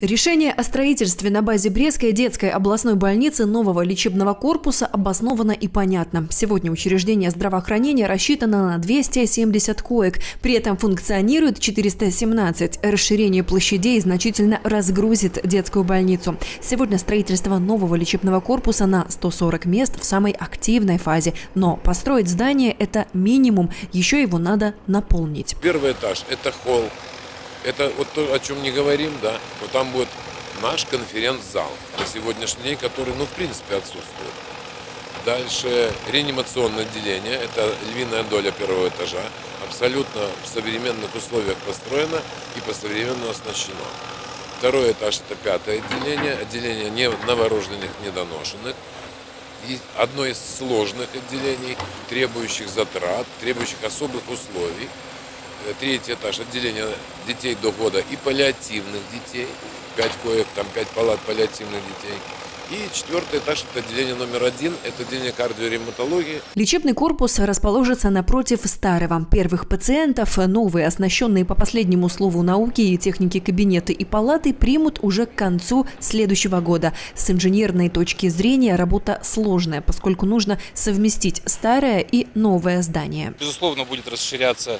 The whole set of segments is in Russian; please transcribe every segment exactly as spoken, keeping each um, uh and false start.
Решение о строительстве на базе Брестской детской областной больницы нового лечебного корпуса обосновано и понятно. Сегодня учреждение здравоохранения рассчитано на двести семьдесят коек, при этом функционирует четыреста семнадцать. Расширение площадей значительно разгрузит детскую больницу. Сегодня строительство нового лечебного корпуса на сто сорок мест в самой активной фазе. Но построить здание – это минимум, еще его надо наполнить. Первый этаж – это холл. Это вот то, о чем не говорим, да, но там будет наш конференц-зал на сегодняшний день, который, ну, в принципе, отсутствует. Дальше реанимационное отделение, это львиная доля первого этажа, абсолютно в современных условиях построено и по-современному оснащено. Второй этаж – это пятое отделение, отделение не новорожденных, недоношенных. И одно из сложных отделений, требующих затрат, требующих особых условий. Третий этаж – отделение детей до года и паллиативных детей, пять коек, там пять палат паллиативных детей. И четвертый этаж – это отделение номер один, это отделение кардиоревматологии. Лечебный корпус расположится напротив старого. Первых пациентов новые, оснащенные по последнему слову науки и техники кабинеты и палаты, примут уже к концу следующего года. С инженерной точки зрения работа сложная, поскольку нужно совместить старое и новое здание. Безусловно, будет расширяться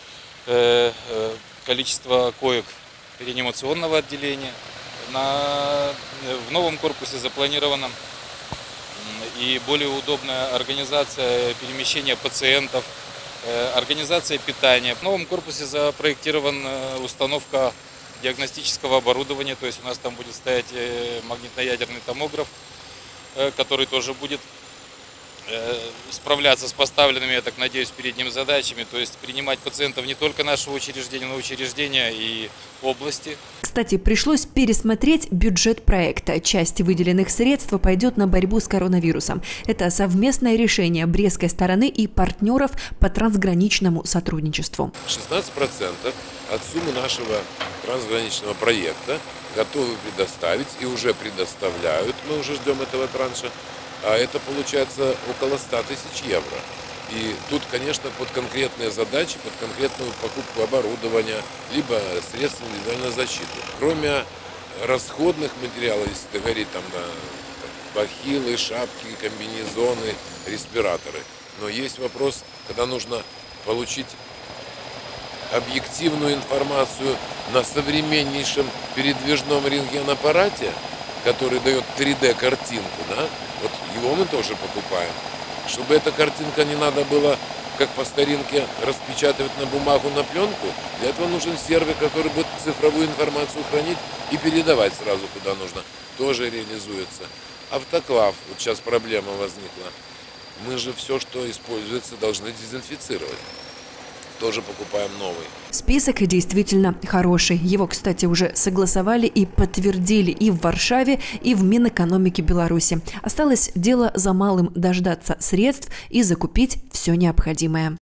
количество коек реанимационного отделения. На, в новом корпусе запланирована и более удобная организация перемещения пациентов, организация питания. В новом корпусе запроектирована установка диагностического оборудования, то есть у нас там будет стоять магнитно-ядерный томограф, который тоже будет справляться с поставленными, я так надеюсь, перед ним задачами, то есть принимать пациентов не только нашего учреждения, но и учреждения и области. Кстати, пришлось пересмотреть бюджет проекта. Часть выделенных средств пойдет на борьбу с коронавирусом. Это совместное решение брестской стороны и партнеров по трансграничному сотрудничеству. шестнадцать процентов от суммы нашего трансграничного проекта готовы предоставить и уже предоставляют, мы уже ждем этого транша. А это получается около ста тысяч евро. И тут, конечно, под конкретные задачи, под конкретную покупку оборудования, либо средств индивидуальной защиты. Кроме расходных материалов, если говорить там на бахилы, шапки, комбинезоны, респираторы. Но есть вопрос, когда нужно получить объективную информацию на современнейшем передвижном рентгенаппарате, который дает три дэ картинку, да? Вот его мы тоже покупаем. Чтобы эта картинка не надо было, как по старинке, распечатывать на бумагу, на пленку, для этого нужен сервер, который будет цифровую информацию хранить и передавать сразу куда нужно. Тоже реализуется. Автоклав, вот сейчас проблема возникла. Мы же все, что используется, должны дезинфицировать. Тоже покупаем новый. Список действительно хороший. Его, кстати, уже согласовали и подтвердили и в Варшаве, и в Минэкономике Беларуси. Осталось дело за малым – дождаться средств и закупить все необходимое.